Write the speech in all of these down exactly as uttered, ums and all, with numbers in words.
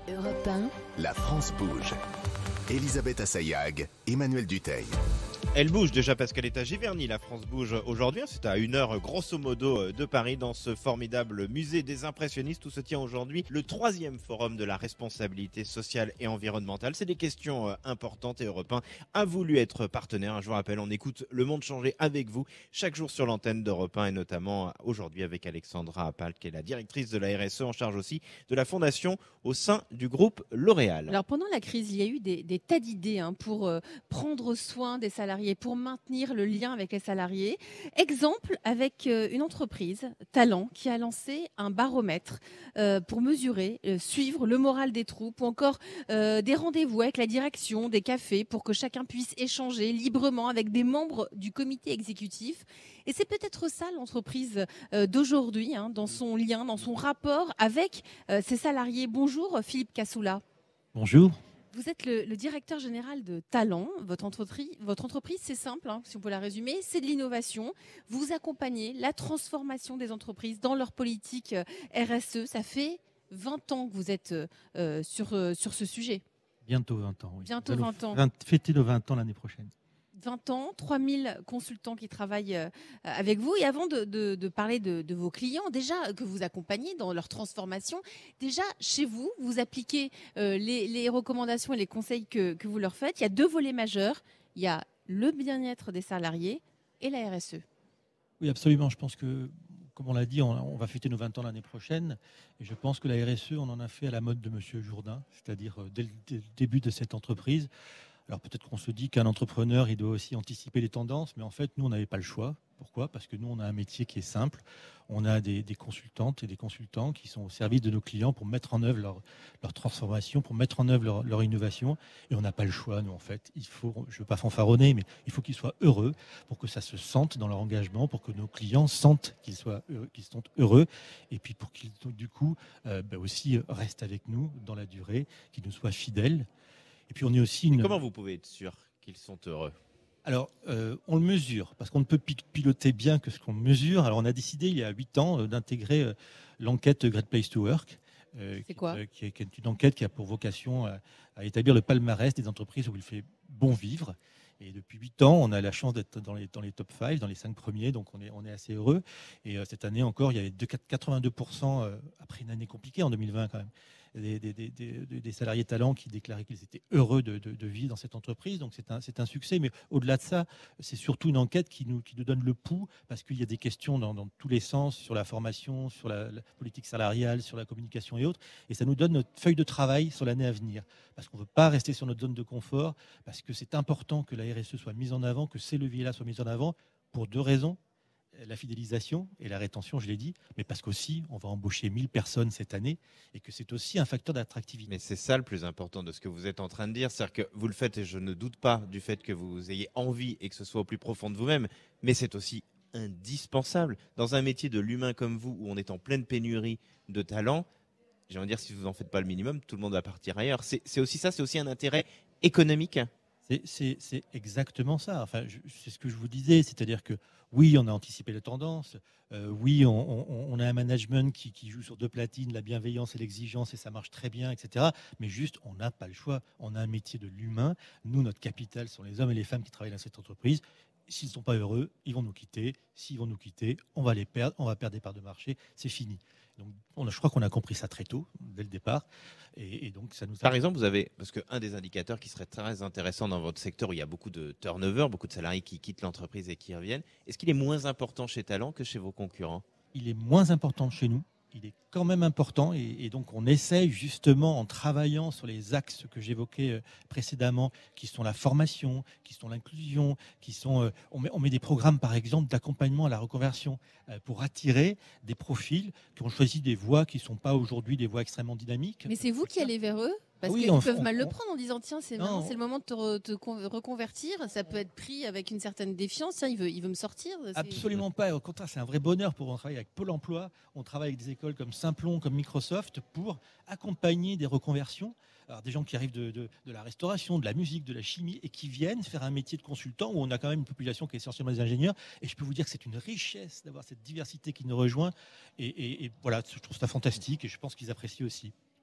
Europe un, La France bouge. Elisabeth Assayag, Emmanuel Dutheil. Elle bouge déjà parce qu'elle est à Giverny, la France bouge aujourd'hui. C'est à une heure grosso modo de Paris, dans ce formidable musée des impressionnistes où se tient aujourd'hui le troisième forum de la responsabilité sociale et environnementale. C'est des questions importantes et Europe un a voulu être partenaire. Je vous rappelle, on écoute Le Monde changer avec vous chaque jour sur l'antenne d'Europe un et notamment aujourd'hui avec Alexandra Appal, qui est la directrice de la R S E en charge aussi de la fondation au sein du groupe L'Oréal. Alors pendant la crise, il y a eu des, des tas d'idées hein, pour euh, prendre soin des salariés, pour maintenir le lien avec les salariés. Exemple avec euh, une entreprise, Talent, qui a lancé un baromètre euh, pour mesurer, euh, suivre le moral des troupes, ou encore euh, des rendez-vous avec la direction, des cafés, pour que chacun puisse échanger librement avec des membres du comité exécutif. Et c'est peut-être ça l'entreprise euh, d'aujourd'hui, hein, dans son lien, dans son rapport avec euh, ses salariés. Bonjour Philippe Cassoula. Bonjour. Vous êtes le, le directeur général de Talent. Votre entreprise, votre entreprise c'est simple, hein, si on peut la résumer, c'est de l'innovation. Vous accompagnez la transformation des entreprises dans leur politique euh, R S E. Ça fait vingt ans que vous êtes euh, sur, euh, sur ce sujet. Bientôt vingt ans, oui. Bientôt vingt ans. vingt, fêter nos vingt ans l'année prochaine. vingt ans, trois mille consultants qui travaillent euh, avec vous. Et avant de, de, de parler de, de vos clients, déjà que vous accompagnez dans leur transformation, déjà chez vous, vous appliquez euh, les, les recommandations et les conseils que, que vous leur faites. Il y a deux volets majeurs. Il y a le bien-être des salariés et la R S E. Oui, absolument. Je pense que, comme on l'a dit, on, on va fêter nos vingt ans l'année prochaine. Et je pense que la R S E, on en a fait à la mode de M. Jourdain, c'est-à-dire euh, dès, le, dès le début de cette entreprise. Alors peut-être qu'on se dit qu'un entrepreneur, il doit aussi anticiper les tendances, mais en fait, nous, on n'avait pas le choix. Pourquoi ? Parce que nous, on a un métier qui est simple. On a des, des consultantes et des consultants qui sont au service de nos clients pour mettre en œuvre leur, leur transformation, pour mettre en œuvre leur, leur innovation. Et on n'a pas le choix, nous, en fait. Il faut, je ne veux pas fanfaronner, mais il faut qu'ils soient heureux pour que ça se sente dans leur engagement, pour que nos clients sentent qu'ils soient heureux, qu'ils sont heureux, et puis pour qu'ils, du coup, euh, bah aussi restent avec nous dans la durée, qu'ils nous soient fidèles. Et puis on est aussi une... Comment vous pouvez être sûr qu'ils sont heureux ? Alors, euh, on le mesure, parce qu'on ne peut piloter bien que ce qu'on mesure. Alors, on a décidé il y a huit ans euh, d'intégrer euh, l'enquête Great Place to Work. Euh, C'est qui, quoi euh, qui, est, qui est une enquête qui a pour vocation à, à établir le palmarès des entreprises où il fait bon vivre. Et depuis huit ans, on a la chance d'être dans les, dans les top cinq, dans les cinq premiers, donc on est, on est assez heureux. Et euh, cette année encore, il y avait quatre-vingt-deux pour cent, euh, après une année compliquée en deux mille vingt quand même, des, des, des, des, des salariés talents qui déclaraient qu'ils étaient heureux de, de, de vivre dans cette entreprise. Donc c'est un, c'est un succès. Mais au-delà de ça, c'est surtout une enquête qui nous, qui nous donne le pouls, parce qu'il y a des questions dans, dans tous les sens sur la formation, sur la, la politique salariale, sur la communication et autres. Et ça nous donne notre feuille de travail sur l'année à venir. Parce qu'on ne veut pas rester sur notre zone de confort, parce que c'est important que la R S E soit mise en avant, que ces leviers-là soient mis en avant, pour deux raisons. La fidélisation et la rétention, je l'ai dit, mais parce qu'aussi, on va embaucher mille personnes cette année et que c'est aussi un facteur d'attractivité. Mais c'est ça le plus important de ce que vous êtes en train de dire, c'est-à-dire que vous le faites et je ne doute pas du fait que vous ayez envie et que ce soit au plus profond de vous-même, mais c'est aussi indispensable. Dans un métier de l'humain comme vous, où on est en pleine pénurie de talents, j'ai envie de dire, si vous n'en faites pas le minimum, tout le monde va partir ailleurs. C'est, c'est aussi ça, c'est aussi un intérêt économique. C'est, c'est, c'est exactement ça. Enfin, je, c'est ce que je vous disais, c'est-à-dire que oui, on a anticipé la tendance, euh, oui, on, on, on a un management qui, qui joue sur deux platines, la bienveillance et l'exigence, et ça marche très bien, et cetera. Mais juste, on n'a pas le choix. On a un métier de l'humain. Nous, notre capital sont les hommes et les femmes qui travaillent dans cette entreprise. S'ils ne sont pas heureux, ils vont nous quitter. S'ils vont nous quitter, on va les perdre, on va perdre des parts de marché, c'est fini. Donc, on a, je crois qu'on a compris ça très tôt, dès le départ. Et, et donc, ça nous a... Par exemple, vous avez, parce qu'un des indicateurs qui serait très intéressant dans votre secteur, où il y a beaucoup de turnover, beaucoup de salariés qui quittent l'entreprise et qui reviennent, est-ce qu'il est moins important chez Talent que chez vos concurrents ? Il est moins important chez nous. Il est quand même important et, et donc on essaye justement en travaillant sur les axes que j'évoquais précédemment, qui sont la formation, qui sont l'inclusion, qui sont euh, on, met, on met des programmes par exemple d'accompagnement à la reconversion euh, pour attirer des profils qui ont choisi des voies qui ne sont pas aujourd'hui des voies extrêmement dynamiques. Mais c'est vous qui allez vers eux ? Parce oui, qu'ils on, peuvent on, mal on, le prendre en disant tiens c'est, non, c'est le moment de te, re, te reconvertir, ça peut être pris avec une certaine défiance, tiens il veut, il veut me sortir. C'est... Absolument pas, au contraire c'est un vrai bonheur pour on travaille avec Pôle emploi, on travaille avec des écoles comme Simplon, comme Microsoft pour accompagner des reconversions. Alors, des gens qui arrivent de, de, de la restauration, de la musique, de la chimie et qui viennent faire un métier de consultant où on a quand même une population qui est essentiellement des ingénieurs. Et je peux vous dire que c'est une richesse d'avoir cette diversité qui nous rejoint. Et, et, et voilà, je trouve ça fantastique et je pense qu'ils apprécient aussi.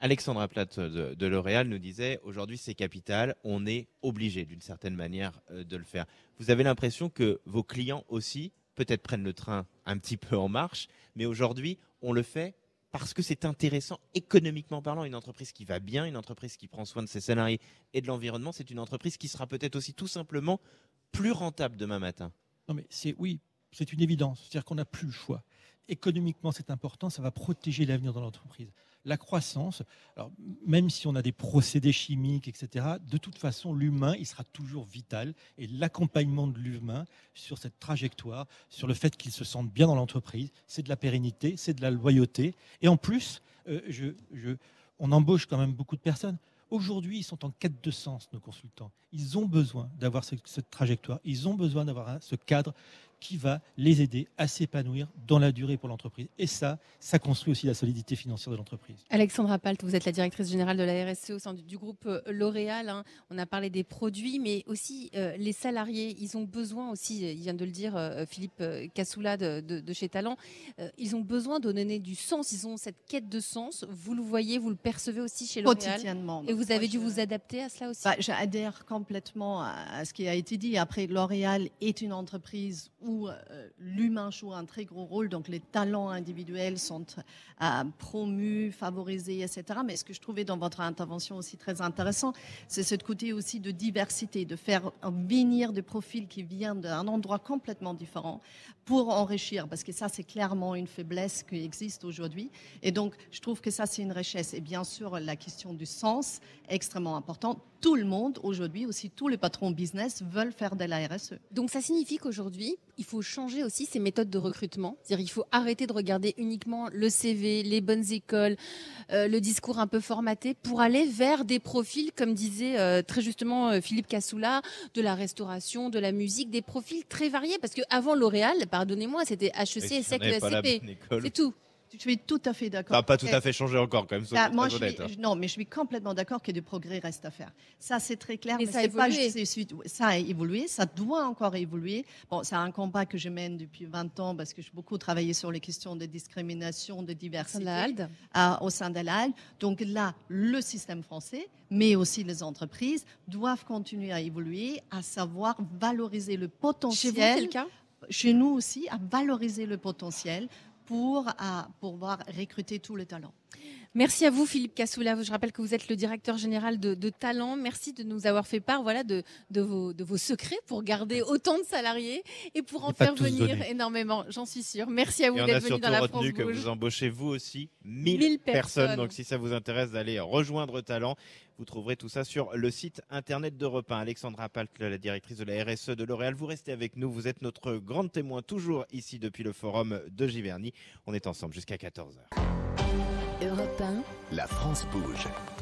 Alexandra Platt de, de L'Oréal nous disait aujourd'hui c'est capital, on est obligé d'une certaine manière euh, de le faire. Vous avez l'impression que vos clients aussi peut-être prennent le train un petit peu en marche, mais aujourd'hui on le fait parce que c'est intéressant économiquement parlant. Une entreprise qui va bien, une entreprise qui prend soin de ses salariés et de l'environnement, c'est une entreprise qui sera peut-être aussi tout simplement plus rentable demain matin. Non mais c'est oui, c'est une évidence. C'est-à-dire qu'on n'a plus le choix. Économiquement, c'est important, ça va protéger l'avenir de l'entreprise. La croissance, alors même si on a des procédés chimiques, et cetera, de toute façon, l'humain, il sera toujours vital. Et l'accompagnement de l'humain sur cette trajectoire, sur le fait qu'il se sente bien dans l'entreprise, c'est de la pérennité, c'est de la loyauté. Et en plus, euh, je, je, on embauche quand même beaucoup de personnes. Aujourd'hui, ils sont en quête de sens, nos consultants. Ils ont besoin d'avoir cette, cette trajectoire, ils ont besoin d'avoir un, ce cadre qui va les aider à s'épanouir dans la durée pour l'entreprise. Et ça, ça construit aussi la solidité financière de l'entreprise. Alexandra Palt, vous êtes la directrice générale de la R S E au sein du, du groupe L'Oréal. Hein. On a parlé des produits, mais aussi euh, les salariés. Ils ont besoin aussi, il vient de le dire euh, Philippe Cassoula de, de, de chez Talent, euh, ils ont besoin de donner du sens. Ils ont cette quête de sens. Vous le voyez, vous le percevez aussi chez L'Oréal. Quotidiennement. Et vous avez Moi, dû je... vous adapter à cela aussi. Bah, j'adhère complètement à ce qui a été dit. Après, L'Oréal est une entreprise où euh, l'humain joue un très gros rôle, donc les talents individuels sont euh, promus, favorisés, et cetera. Mais ce que je trouvais dans votre intervention aussi très intéressant, c'est ce côté aussi de diversité, de faire venir des profils qui viennent d'un endroit complètement différent pour enrichir, parce que ça, c'est clairement une faiblesse qui existe aujourd'hui. Et donc, je trouve que ça, c'est une richesse. Et bien sûr, la question du sens, extrêmement importante. Tout le monde, aujourd'hui, aussi tous les patrons business veulent faire de la R S E. Donc, ça signifie qu'aujourd'hui, il faut changer aussi ses méthodes de recrutement. C'est-à-dire, il faut arrêter de regarder uniquement le C V, les bonnes écoles, euh, le discours un peu formaté pour aller vers des profils, comme disait euh, très justement euh, Philippe Cassoula, de la restauration, de la musique, des profils très variés. Parce qu'avant L'Oréal, pardonnez-moi, c'était H E C, E S S E C, E S C P. C'est tout. Je suis tout à fait d'accord. Ça n'a pas tout à fait changé encore, quand même. Là, moi, je suis, non, mais je suis complètement d'accord que du progrès reste à faire. Ça, c'est très clair. Mais, mais ça, a pas évolué. Juste, ça a évolué. Ça doit encore évoluer. Bon, c'est un combat que je mène depuis vingt ans parce que j'ai beaucoup travaillé sur les questions de discrimination, de diversité à, au sein de l'A L. Donc là, le système français, mais aussi les entreprises, doivent continuer à évoluer, à savoir valoriser le potentiel. Chez vous, c'est le cas ? Chez nous aussi, à valoriser le potentiel pour à pouvoir recruter tous les talents. Merci à vous, Philippe Cassoula. Je rappelle que vous êtes le directeur général de, de Talent. Merci de nous avoir fait part voilà, de, de, vos, de vos secrets pour garder autant de salariés et pour en et faire venir donné. énormément, j'en suis sûre. Merci à vous d'être venu dans la France retenu que Bouge. vous embauchez vous aussi mille, mille personnes. personnes. Donc si ça vous intéresse d'aller rejoindre Talent, vous trouverez tout ça sur le site internet d'Europe un. Alexandra Palt, la directrice de la R S E de L'Oréal, vous restez avec nous. Vous êtes notre grande témoin, toujours ici depuis le forum de Giverny. On est ensemble jusqu'à quatorze heures. La France bouge.